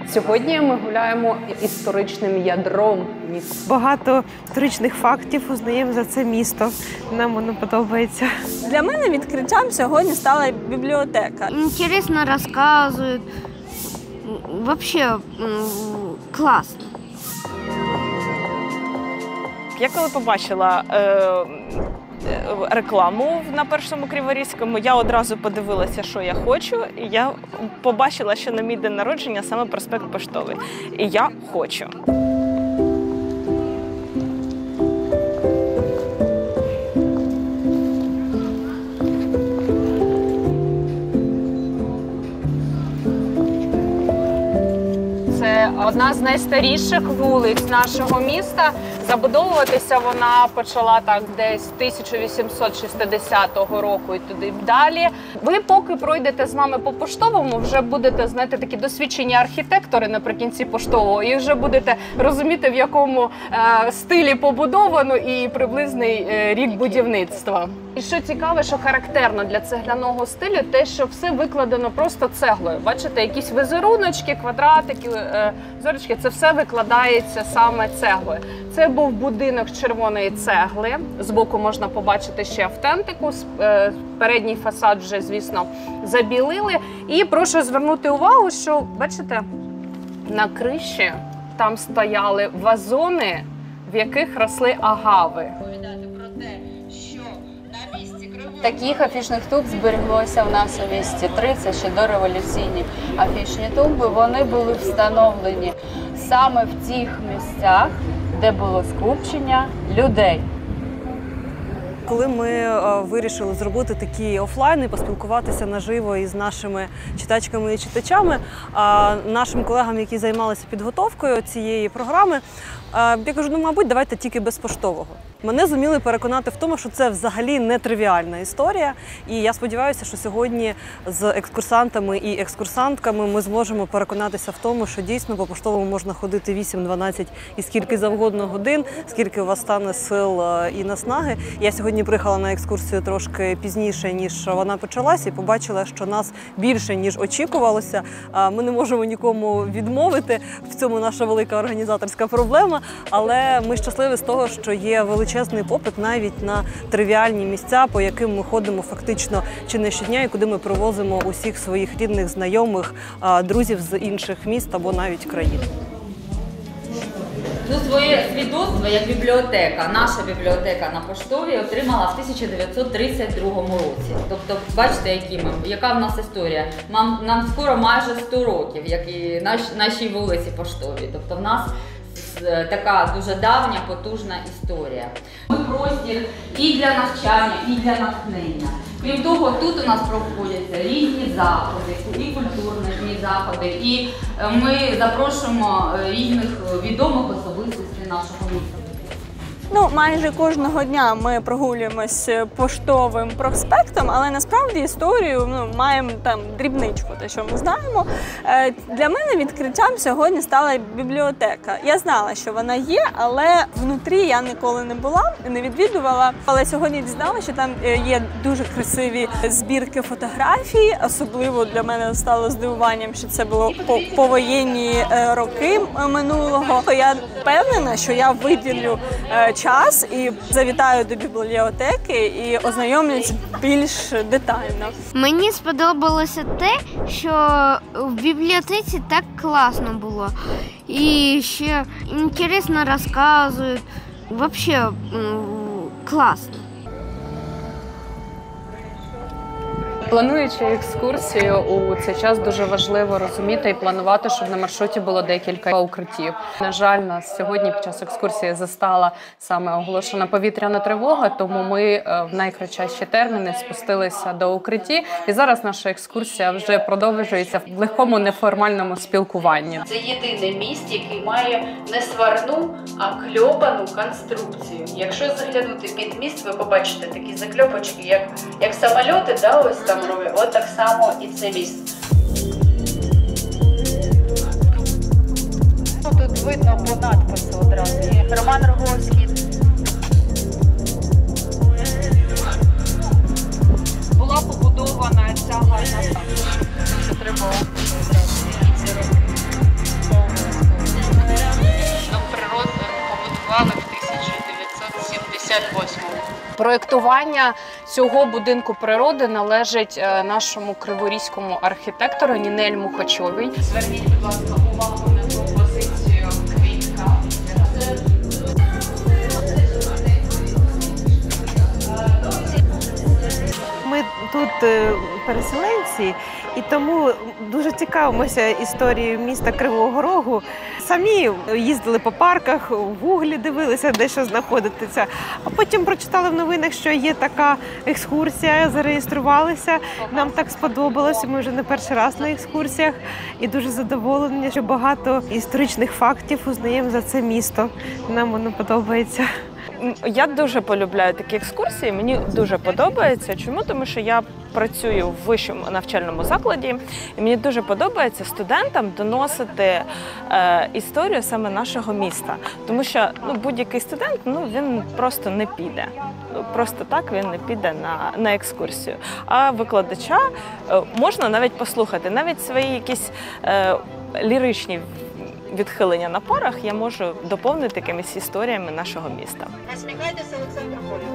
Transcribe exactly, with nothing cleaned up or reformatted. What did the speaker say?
Сьогодні ми гуляємо історичним ядром міста. Багато історичних фактів узнаємо за це місто. Нам воно подобається. Для мене відкриттям сьогодні стала бібліотека. Інтересно розказують. Взагалі класно. Я коли побачила е, рекламу на Першому Криворізькому, я одразу подивилася, що я хочу, і я побачила, що на мій день народження саме проспект Поштовий. І я хочу. Це одна з найстаріших вулиць нашого міста. Забудовуватися вона почала так десь тисяча вісімсот шістдесятого року і туди далі. Ви поки пройдете з нами по Поштовому, вже будете, знаєте, такі досвідчені архітектори наприкінці Поштового, і вже будете розуміти, в якому е, стилі побудовано і приблизний е, рік будівництва. І що цікаве, що характерно для цегляного стилю, те, що все викладено просто цеглою. Бачите, якісь візеруночки, квадратики, е, зорочки, це все викладається саме цеглою. Це був будинок з червоної цегли. Збоку можна побачити ще автентику. Передній фасад вже, звісно, забілили. І прошу звернути увагу, що, бачите, на криші там стояли вазони, в яких росли агави. Таких афішних туб збереглося в нас у місті три, це ще дореволюційні афішні тумби. Вони були встановлені саме в тих місцях, де було скупчення людей. Коли ми вирішили зробити такі офлайни, поспілкуватися наживо із нашими читачками і читачами, нашим колегам, які займалися підготовкою цієї програми, я кажу, ну, мабуть, давайте тільки без поштового. Мене зуміли переконати в тому, що це взагалі не тривіальна історія. І я сподіваюся, що сьогодні з екскурсантами і екскурсантками ми зможемо переконатися в тому, що дійсно по поштовому можна ходити вісім, дванадцять і скільки завгодно годин, скільки у вас стане сил і наснаги. Я сьогодні приїхала на екскурсію трошки пізніше, ніж вона почалась, і побачила, що нас більше, ніж очікувалося. Ми не можемо нікому відмовити, в цьому наша велика організаторська проблема, але ми щасливі з того, що є величезний попит навіть на тривіальні місця, по яким ми ходимо фактично чи не щодня, і куди ми привозимо усіх своїх рідних, знайомих, друзів з інших міст або навіть країн. Ну, своє свідоцтво як бібліотека, наша бібліотека на Поштовій отримала в тисяча дев'ятсот тридцять другому році. Тобто, бачите, які ми, яка в нас історія. Нам, нам скоро майже сто років, як і наш, нашій вулиці Поштовій. Тобто в нас така дуже давня, потужна історія. Ми простір і для навчання, і для натхнення. Крім того, тут у нас проходяться різні заходи, і культурні заходи, і ми запрошуємо різних відомих особистостей нашого міста. Ну, майже кожного дня ми прогулюємось Поштовим проспектом, але насправді історію ну, маємо там дрібничку, те, що ми знаємо. Е, для мене відкриттям сьогодні стала бібліотека. Я знала, що вона є, але внутрі я ніколи не була, не відвідувала. Але сьогодні дізналася, що там є дуже красиві збірки фотографій. Особливо для мене стало здивуванням, що це було по повоєнні роки минулого. Я впевнена, що я виділю час і завітаю до бібліотеки і ознайомлюсь більш детально. Мені сподобалося те, що в бібліотеці так класно було. І ще інтересно розказують. Взагалі класно. Плануючи екскурсію, у цей час дуже важливо розуміти і планувати, щоб на маршруті було декілька укриттів. На жаль, нас сьогодні під час екскурсії застала саме оголошена повітряна тривога, тому ми в найкратчіші терміни спустилися до укритті. І зараз наша екскурсія вже продовжується в легкому неформальному спілкуванні. Це єдиний міст, який має не сварну, а кльопану конструкцію. Якщо заглянути під міст, ви побачите такі закльопочки, як, як самольоти, да, ось там. От так само і це місце. Тут видно по надпису одразу. Роман Роговський. Була побудована ця гальна станція. Це треба одразу ці роки. Проєктування цього будинку природи належить е, нашому криворізькому архітектору Нінель Мухачовій. Зверніть, будь ласка, увагу на композицію квітка. Ми тут е, переселенці, і тому дуже цікавимося історією міста Кривого Рогу. Самі їздили по парках, в Гуглі дивилися, де що знаходиться. А потім прочитали в новинах, що є така екскурсія, зареєструвалися. Нам так сподобалося, ми вже не перший раз на екскурсіях. І дуже задоволені, що багато історичних фактів узнаємо за це місто. Нам воно подобається. Я дуже полюбляю такі екскурсії, мені дуже подобається. Чому? Тому що я працюю в вищому навчальному закладі, і мені дуже подобається студентам доносити е, історію саме нашого міста. Тому що ну, будь-який студент ну, він просто не піде. Ну, просто так він не піде на, на екскурсію. А викладача е, можна навіть послухати, навіть свої якісь е, ліричні відхилення на парах я можу доповнити якимись історіями нашого міста. Насміхайтеся, Олександр Полів.